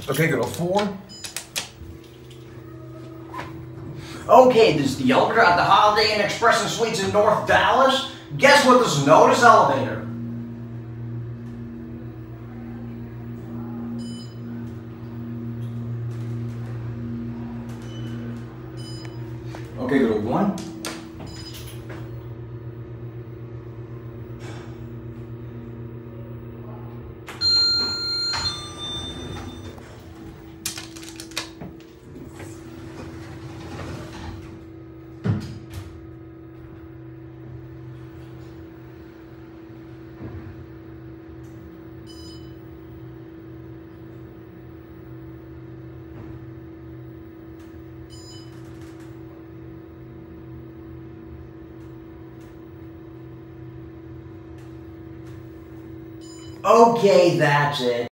Okay, go to 4. Okay, this is the elevator at the Holiday Inn Express and Suites in North Dallas. Guess what this notice elevator? Okay, go to 1. Okay, that's it.